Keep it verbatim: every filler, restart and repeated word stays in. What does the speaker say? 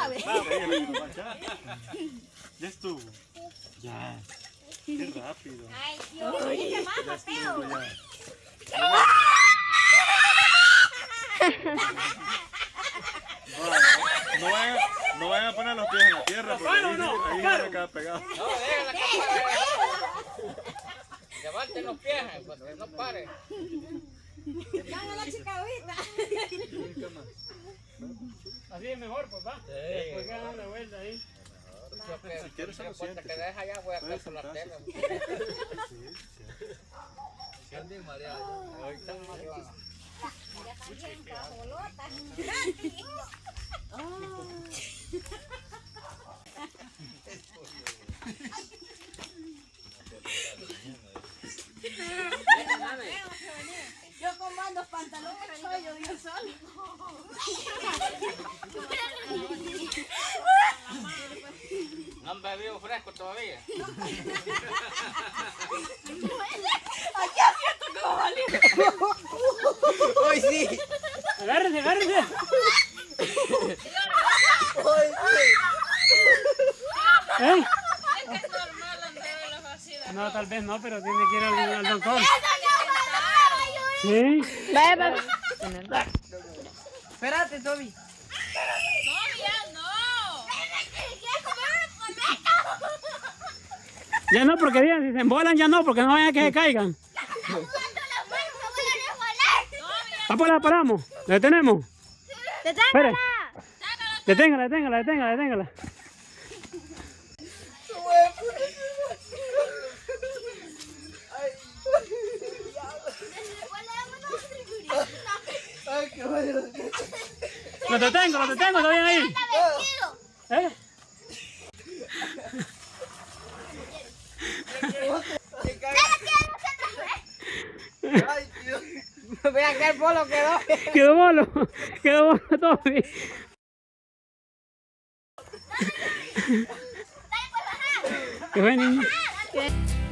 suave. Ya estuvo. Ya. Qué rápido. Ay, Dios, ¿qué más, Mateo? No vayan, no vayan a poner los pies en la tierra porque ahí, no, ahí van a quedar pegados. No, dejen la cámara. Levanten los pies, cuando no pare. Van a la chica ahorita. Así es mejor, papá. Sí. Después que dan la vuelta ahí. Yo que, si quieres se lo siente. Que deja allá, voy a estar por la tele. Sí, sí. Siente mareado. Ahorita me mareado. Ya también, cabolota. Yo con mandos pantalones, soy yo Dios solo. ¿No han bebido fresco todavía? Aquí asiento como valiente. ¡Hoy sí! Agárrense, agárrense. ¡Hoy sí! ¿Eh? Es que es normal andar en las vacidas. No, tal vez no, pero tiene que ir al, al doctor. Sí. Vaya, papi. Espérate, Toby. Todavía no. Ya no, porque digan, si se embolan ya no, porque no vayan a que se caigan. Ah, pues la paramos. ¿La detenemos? Espere. Deténgala, deténgala, deténgala, deténgala. Ay, qué bueno. Lo detengo, lo detengo, ¿está bien ahí? ¿Eh? Ay, Dios. Vean que el polo quedó. Quedó bolo, quedó bolo Toby. ¿Qué fue, niño?